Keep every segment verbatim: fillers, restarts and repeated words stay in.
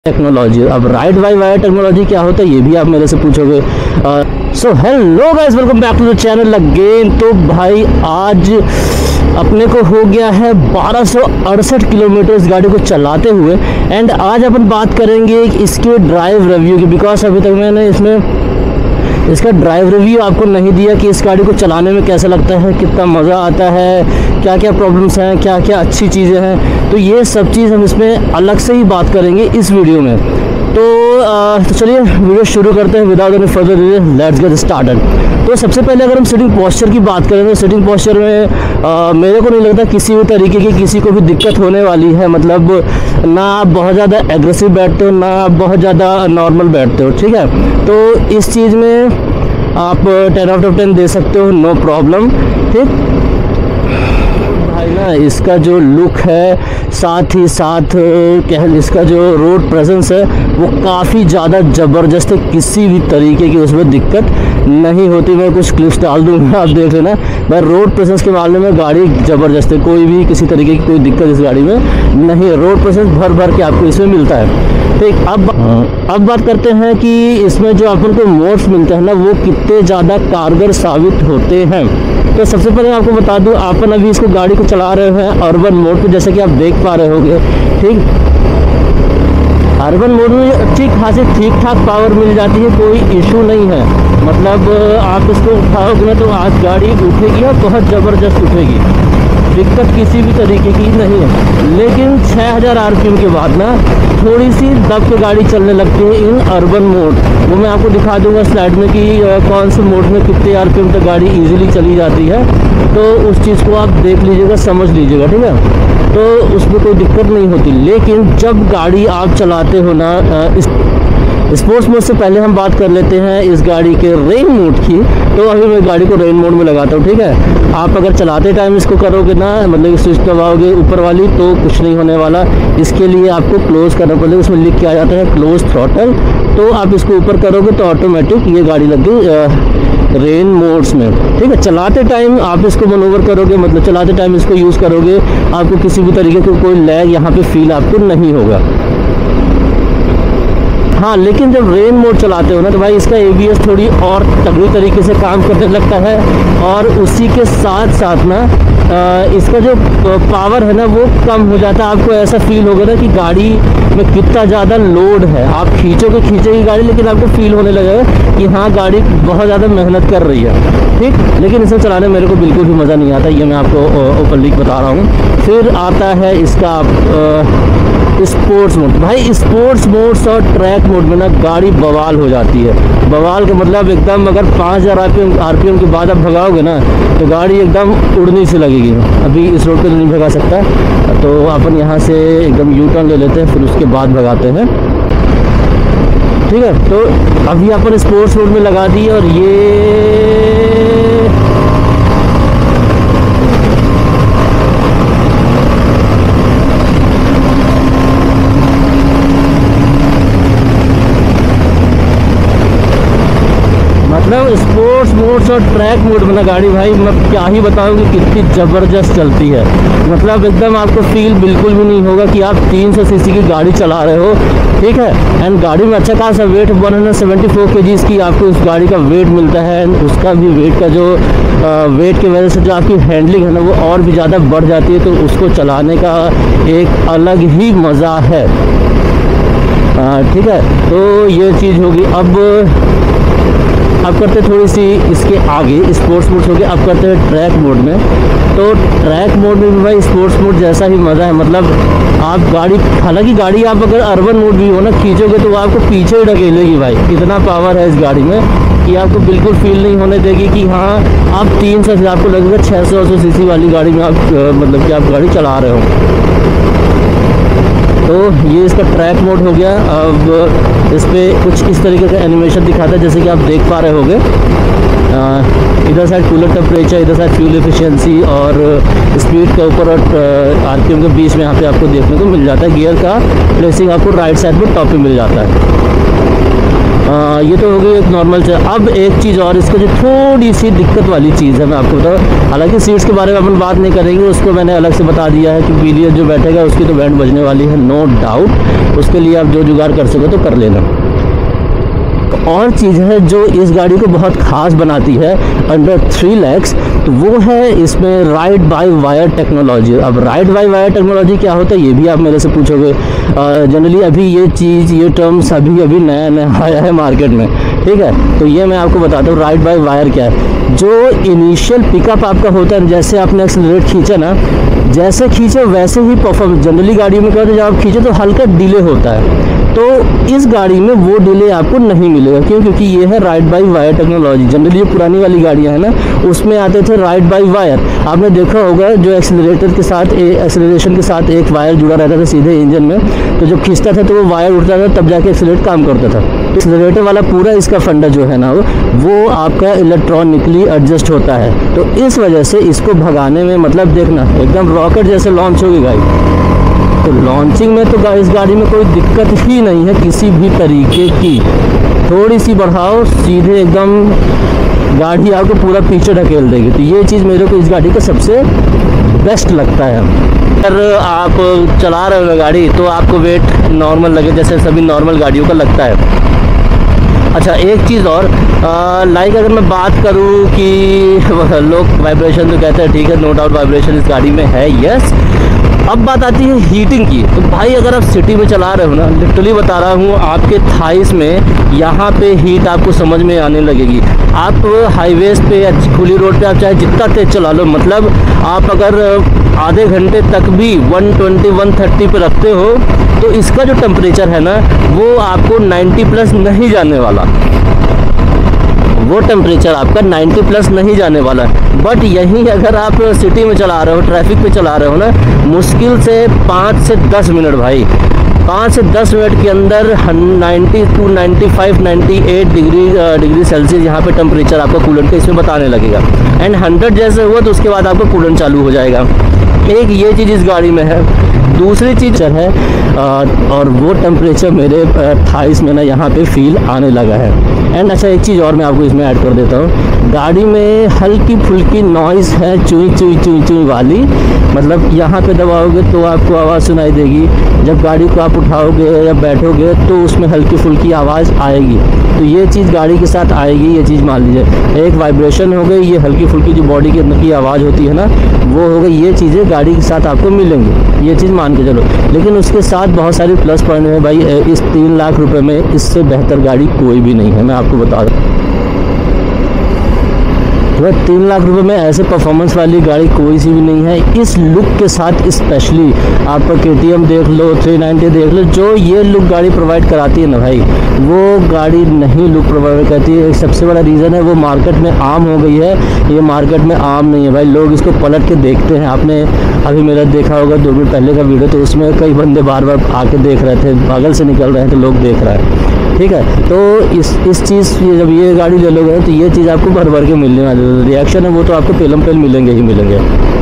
Technology. अब ride by wire technology क्या होता है ये भी आप मेरे से पूछोगे। So hello guys, welcome back to the channel again. तो भाई आज अपने को हो गया है बारह सौ अड़सठ किलोमीटर इस गाड़ी को चलाते हुए, एंड आज अपन बात करेंगे इसके ड्राइव रिव्यू की, बिकॉज अभी तक मैंने इसमें इसका ड्राइव रिव्यू आपको नहीं दिया कि इस गाड़ी को चलाने में कैसा लगता है, कितना मज़ा आता है, क्या क्या प्रॉब्लम्स हैं, क्या क्या अच्छी चीज़ें हैं। तो ये सब चीज़ हम इसमें अलग से ही बात करेंगे इस वीडियो में। तो, आ, तो चलिए वीडियो शुरू करते हैं without any further delay, let's get started. तो सबसे पहले अगर हम सिटिंग पोस्चर की बात करें तो सिटिंग पोस्चर में आ, मेरे को नहीं लगता किसी भी तरीके की किसी को भी दिक्कत होने वाली है। मतलब ना आप बहुत ज़्यादा एग्रेसिव बैठते हो, ना आप बहुत ज़्यादा नॉर्मल बैठते हो, ठीक है। तो इस चीज़ में आप टेन आउट ऑफ टेन दे सकते हो, नो प्रॉब्लम, ठीक भाई ना। इसका जो लुक है, साथ ही साथ कह इसका जो रोड प्रेजेंस है वो काफ़ी ज़्यादा ज़बरदस्त है, किसी भी तरीके की उसमें दिक्कत नहीं होती। मैं कुछ क्लिप्स डाल दूँगा, आप देख लेना। भाई रोड प्रेजेंस के मामले में गाड़ी ज़बरदस्त है, कोई भी किसी तरीके की कोई दिक्कत इस गाड़ी में नहीं है। रोड प्रेजेंस भर भर के आपको इसमें मिलता है, ठीक। अब अब बात करते हैं कि इसमें जो अपन को मोड्स मिलते हैं ना वो कितने ज़्यादा कारगर साबित होते हैं। तो सबसे पहले मैं आपको बता दूं, अपन अभी इसको गाड़ी को चला रहे हैं अर्बन मोड पे, जैसे कि आप देख पा रहे होंगे, ठीक। अर्बन मोड में ठीक खासी ठीक ठाक पावर मिल जाती है, कोई इशू नहीं है। मतलब आप इसको उठाओगे ना तो आज गाड़ी उठेगी और बहुत ज़बरदस्त उठेगी, दिक्कत किसी भी तरीके की नहीं है। लेकिन छह हज़ार आरपीएम के बाद ना थोड़ी सी दब के गाड़ी चलने लगती है इन अर्बन मोड। वो मैं आपको दिखा दूंगा स्लाइड में कि कौन से मोड में कितने आरपीएम तक गाड़ी इजीली चली जाती है। तो उस चीज़ को आप देख लीजिएगा, समझ लीजिएगा, ठीक है। तो उसमें कोई दिक्कत नहीं होती। लेकिन जब गाड़ी आप चलाते हो ना, इस स्पोर्ट्स मोड से पहले हम बात कर लेते हैं इस गाड़ी के रेन मोड की। तो अभी मैं गाड़ी को रेन मोड में लगाता हूँ, ठीक है। आप अगर चलाते टाइम इसको करोगे ना, मतलब स्विच दबाओगे ऊपर वाली, तो कुछ नहीं होने वाला। इसके लिए आपको क्लोज करना पड़ेगा, उसमें लिख के आ जाता है क्लोज थ्रॉटल। तो आप इसको ऊपर करोगे तो ऑटोमेटिक ये गाड़ी लग गई रेन मोड्स में, ठीक है। चलाते टाइम आप इसको मनोवर करोगे, मतलब चलाते टाइम इसको यूज़ करोगे, आपको किसी भी तरीके का कोई लैग यहाँ पे फील आपको नहीं होगा। हाँ, लेकिन जब रेन मोड चलाते हो ना तो भाई इसका एबीएस थोड़ी और तगड़ी तरीके से काम करने लगता है, और उसी के साथ साथ ना इसका जो पावर है ना वो कम हो जाता है। आपको ऐसा फील होगा ना कि गाड़ी में कितना ज़्यादा लोड है। आप खींचोगे खींचेगी गाड़ी, लेकिन आपको फील होने लगेगा कि हाँ गाड़ी बहुत ज़्यादा मेहनत कर रही है, ठीक। लेकिन इसे चलाने मेरे को बिल्कुल भी मज़ा नहीं आता, ये मैं आपको ओपनली बता रहा हूँ। फिर आता है इसका स्पोर्ट्स मोड। भाई स्पोर्ट्स मोड्स और ट्रैक मोड में ना गाड़ी बवाल हो जाती है। बवाल का मतलब एकदम, अगर पाँच हज़ार आरपीएम आरपीएम के बाद आप भगाओगे ना तो गाड़ी एकदम उड़नी सी लगेगी। अभी इस रोड पे तो नहीं भगा सकता, तो अपन यहाँ से एकदम यू टर्न ले लेते हैं, फिर उसके बाद भगाते हैं, ठीक है। तो अभी अपन स्पोर्ट्स मोड में लगा दी, और ये मतलब स्पोर्ट्स मोड्स और ट्रैक मोड में ना गाड़ी, भाई मैं क्या ही बताऊँ कि कितनी ज़बरदस्त चलती है। मतलब एकदम आपको फील बिल्कुल भी नहीं होगा कि आप तीन सौ सीसी की गाड़ी चला रहे हो, ठीक है। एंड गाड़ी में अच्छा खासा वेट एक सौ चौहत्तर केजीज़ की आपको इस गाड़ी का वेट मिलता है। एंड उसका भी वेट का जो आ, वेट की वजह से जो आपकी हैंडलिंग है ना वो और भी ज़्यादा बढ़ जाती है, तो उसको चलाने का एक अलग ही मज़ा है, ठीक है। तो ये चीज़ होगी। अब अब करते थोड़ी सी इसके आगे स्पोर्ट्स मोड हो गया, अब करते हैं ट्रैक मोड में। तो ट्रैक मोड में भी भाई स्पोर्ट्स मोड जैसा ही मज़ा है। मतलब आप गाड़ी, हालांकि गाड़ी आप अगर अर्बन मोड भी हो ना खींचोगे तो वो आपको पीछे ही ढकेलेगी। भाई इतना पावर है इस गाड़ी में कि आपको बिल्कुल फील नहीं होने देगी कि हाँ आप तीन सौ आपको लगेगा छः सौ सौ सी सी वाली गाड़ी में आप मतलब कि आप गाड़ी चला रहे हो। तो ये इसका ट्रैक मोड हो गया। अब इस पर कुछ इस तरीके का एनिमेशन दिखाता है, जैसे कि आप देख पा रहे होंगे। इधर साइड कूलर टेम्परेचर, इधर साइड फ्यूल एफिशिएंसी और स्पीड के ऊपर और आरपीएम के बीच में यहाँ पे आपको देखने को मिल जाता है। गियर का प्लेसिंग आपको राइट साइड में टॉप पे मिल जाता है। आ, ये तो हो गई एक नॉर्मल से। अब एक चीज़ और, इसका जो थोड़ी सी दिक्कत वाली चीज़ है मैं आपको बताऊँ, हालांकि सीट्स के बारे में अपन बात नहीं करेंगे, उसको मैंने अलग से बता दिया है कि पीरियड जो बैठेगा उसकी तो बैंड बजने वाली है, नो डाउट। उसके लिए आप जो जुगाड़ कर सको तो कर लेना। और चीज़ है जो इस गाड़ी को बहुत ख़ास बनाती है अंडर थ्री लैक्स, तो वो है इसमें राइड बाय वायर टेक्नोलॉजी। अब राइड बाय वायर टेक्नोलॉजी क्या होता है ये भी आप मेरे से पूछोगे। जनरली अभी ये चीज़, ये टर्म्स अभी अभी नया नया आया है मार्केट में, ठीक है। तो ये मैं आपको बताता हूँ राइड बाय वायर क्या है। जो इनिशियल पिकअप आपका होता है, जैसे आपने एक्सेलरेट खींचा ना, जैसे खींचे वैसे ही परफॉर्मेंस। जनरली गाड़ियों में क्या होता है, जब आप खींचे तो हल्का डिले होता है, तो इस गाड़ी में वो डिले आपको नहीं मिलेगा। क्यों? क्योंकि ये है ride by wire technology. Generally जो पुरानी वाली गाड़ियाँ हैं ना, उसमें आते थे राइड बाय वायर। आपने देखा होगा जो एक्सेलरेटर के साथ, एक्सेलरेशन के साथ एक वायर जुड़ा रहता था सीधे इंजन में, तो जब खींचता था तो वो वायर उठता था, तब जाके एक्सेलरेट काम करता था। तो एक्सेलरेटर वाला पूरा इसका फंडा जो है ना, वो आपका इलेक्ट्रॉनिकली एडजस्ट होता है। तो इस वजह से इसको भगाने में, मतलब देखना एकदम रॉकेट जैसे लॉन्च होगी गाड़ी। तो लॉन्चिंग में तो इस गाड़ी में कोई दिक्कत ही नहीं है किसी भी तरीके की। थोड़ी सी बढ़ाओ, सीधे एकदम गाड़ी आपको पूरा पीछे ढकेल देगी। तो ये चीज़ मेरे को इस गाड़ी का सबसे बेस्ट लगता है। अगर आप चला रहे हो गाड़ी तो आपको वेट नॉर्मल लगे, जैसे सभी नॉर्मल गाड़ियों का लगता है। अच्छा, एक चीज़ और, लाइक अगर मैं बात करूँ कि लोग वाइब्रेशन तो कहते हैं, ठीक है, नो डाउट वाइब्रेशन इस गाड़ी में है, यस। अब बात आती है हीटिंग की। तो भाई अगर आप सिटी में चला रहे हो ना, लिटरली बता रहा हूँ, आपके थाइस में यहाँ पे हीट आपको समझ में आने लगेगी। आप हाईवेज पे या खुली रोड पे आप चाहे जितना तेज चला लो, मतलब आप अगर आधे घंटे तक भी वन ट्वेंटी वन थर्टी पे रखते हो तो इसका जो टेम्परेचर है ना, वो आपको नाइन्टी प्लस नहीं जाने वाला। वो टेम्परेचर आपका नाइन्टी प्लस नहीं जाने वाला है। बट यहीं अगर आप सिटी में चला रहे हो, ट्रैफिक पे चला रहे हो ना, मुश्किल से पाँच से दस मिनट भाई, पाँच से दस मिनट के अंदर ninety two ninety five ninety eight degree degree celsius यहाँ पे टेम्परेचर आपका कूलेंट का इसमें बताने लगेगा। एंड हंड्रेड जैसे हुआ तो उसके बाद आपका कूलेंट चालू हो जाएगा। एक ये चीज़ इस गाड़ी में है। दूसरी चीज़ है और वो टेम्परेचर मेरे थाइस में ना यहाँ पे फील आने लगा है। एंड अच्छा, एक चीज़ और मैं आपको इसमें ऐड कर देता हूँ, गाड़ी में हल्की फुल्की नॉइज़ है, चुई चुई चुई चुई वाली। मतलब यहाँ पे दबाओगे तो आपको आवाज़ सुनाई देगी, जब गाड़ी को आप उठाओगे या बैठोगे तो उसमें हल्की फुल्की आवाज़ आएगी। तो ये चीज़ गाड़ी के साथ आएगी, ये चीज़ मान लीजिए। एक वाइब्रेशन हो गई, ये हल्की फुल्की जो बॉडी के अंदर की आवाज़ होती है ना, वो हो गई। ये चीज़ें गाड़ी के साथ आपको मिलेंगी, ये चीज़ मान के चलो। लेकिन उसके साथ बहुत सारी प्लस पॉइंट है भाई। इस तीन लाख रुपए में इससे बेहतर गाड़ी कोई भी नहीं है, मैं आपको बता दूँ। वह तीन लाख रुपए में ऐसे परफॉर्मेंस वाली गाड़ी कोई सी भी नहीं है। इस लुक के साथ स्पेशली आपका के टी एम देख लो, थ्री नाइन्टी देख लो, जो ये लुक गाड़ी प्रोवाइड कराती है ना भाई, वो गाड़ी नहीं लुक प्रोवाइड करती है। सबसे बड़ा रीज़न है वो मार्केट में आम हो गई है, ये मार्केट में आम नहीं है भाई। लोग इसको पलट के देखते हैं। आपने अभी मेरा देखा होगा दो मिनट पहले का वीडियो, तो उसमें कई बंदे बार बार आके देख रहे थे, बगल से निकल रहे हैं तो लोग देख रहे हैं, ठीक है। तो इस इस चीज़ जब ये गाड़ी ले लोगे तो ये चीज़ आपको भर भर के मिलने वाली है। रिएक्शन है वो तो आपको पेलम पेल मिलेंगे ही मिलेंगे।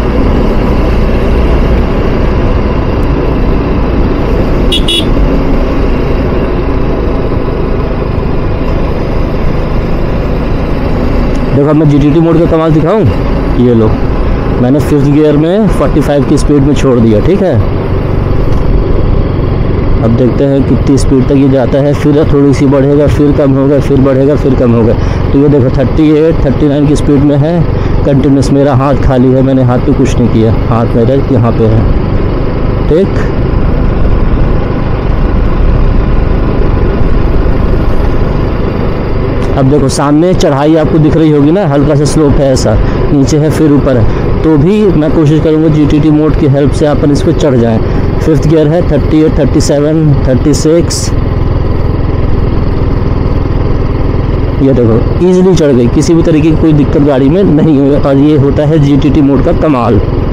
देखो, अब मैं जी टी टी मोड का कमाल दिखाऊं। ये लो, मैंने फिफ्थ गियर में पैंतालीस की स्पीड में छोड़ दिया, ठीक है। अब देखते हैं कितनी स्पीड तक ये जाता है, फिर थोड़ी सी बढ़ेगा, फिर कम होगा, फिर बढ़ेगा, फिर कम होगा। तो ये देखो अड़तीस, उनतालीस की स्पीड में है कंटिन्यूस। मेरा हाथ खाली है, मैंने हाथ पे कुछ नहीं किया, हाथ मेरा यहाँ पे है, ठीक। अब देखो सामने चढ़ाई आपको दिख रही होगी ना, हल्का सा स्लोप है, ऐसा नीचे है फिर ऊपर है। तो भी मैं कोशिश करूँगा जी टी टी मोड की हेल्प से अपन इस पर चढ़ जाएँ। फिफ्थ गियर है, अड़तीस, सैंतीस, छत्तीस। ये देखो इजीली चढ़ गई, किसी भी तरीके की कोई दिक्कत गाड़ी में नहीं हुई। और ये होता है जी टी टी मोड का कमाल।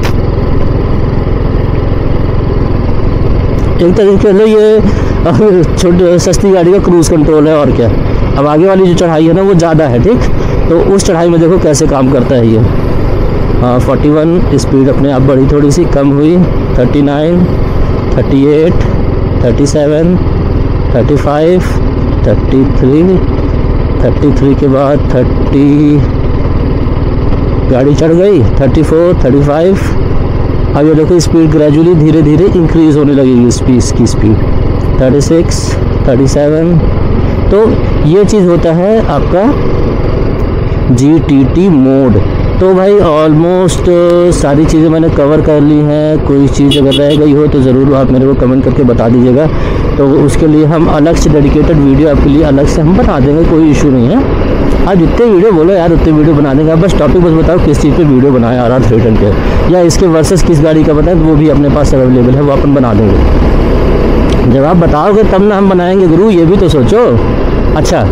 एक तरीके से ये छोटी सस्ती गाड़ी का क्रूज़ कंट्रोल है, और क्या। अब आगे वाली जो चढ़ाई है ना वो ज़्यादा है, ठीक। तो उस चढ़ाई में देखो कैसे काम करता है ये। हाँ, इकतालीस स्पीड अपने आप बढ़ी, थोड़ी सी कम हुई, उनतालीस, अड़तीस, सैंतीस, पैंतीस, थर्टी थ्री, थर्टी थ्री के बाद थर्टी, गाड़ी चढ़ गई, थर्टी फोर, थर्टी फाइव। अब ये देखो स्पीड ग्रेजुअली धीरे धीरे इंक्रीज़ होने लगेगी स्पीड की speed, thirty six, thirty seven. तो ये चीज़ होता है आपका जी टी टी मोड। तो भाई ऑलमोस्ट सारी चीज़ें मैंने कवर कर ली हैं। कोई चीज़ अगर रह गई हो तो ज़रूर आप मेरे को कमेंट करके बता दीजिएगा, तो उसके लिए हम अलग से डेडिकेटेड वीडियो आपके लिए अलग से हम बना देंगे, कोई इशू नहीं है। आप जितने वीडियो बोलो यार उतने वीडियो बना देंगे। आप बस टॉपिक बस बताओ किस चीज़ पे वीडियो बनाए आर आर थ्री टेन के, या इसके वर्सेस किस गाड़ी का बताएं, तो वो भी अपने पास अवेलेबल है, वो अपन बना देंगे। जब आप बताओगे तब ना हम बनाएंगे गुरु, ये भी तो सोचो। अच्छा,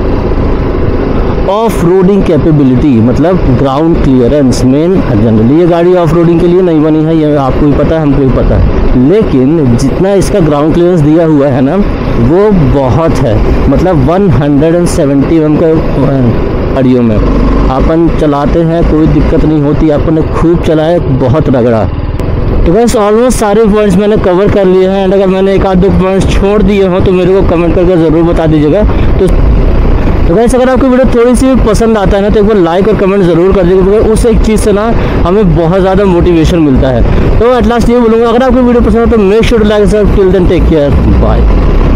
ऑफ रोडिंग कैपेबिलिटी मतलब ग्राउंड क्लियरेंस। मेन जनरली ये गाड़ी ऑफ रोडिंग के लिए नहीं बनी है, ये आपको भी पता है, हमको भी पता है, लेकिन जितना इसका ग्राउंड क्लियरेंस दिया हुआ है ना वो बहुत है। मतलब वन हंड्रेड सेवेंटी एम का गाड़ियों में अपन चलाते हैं, कोई दिक्कत नहीं होती। अपन खूब चलाए, बहुत रगड़ा। तो बस ऑलमोस्ट सारे पॉइंट्स मैंने कवर कर लिए हैं, एंड अगर मैंने एक आध दो पॉइंट्स छोड़ दिए हों तो मेरे को कमेंट करके ज़रूर बता दीजिएगा। तो तो गाइस अगर आपको वीडियो थोड़ी सी भी पसंद आता है ना तो एक बार लाइक और कमेंट ज़रूर कर दीजिएगा, क्योंकि उस एक चीज़ से ना हमें बहुत ज़्यादा मोटिवेशन मिलता है। तो एट लास्ट ये बोलूँगा, अगर आपको वीडियो पसंद है तो make sure to like, till then take care, bye.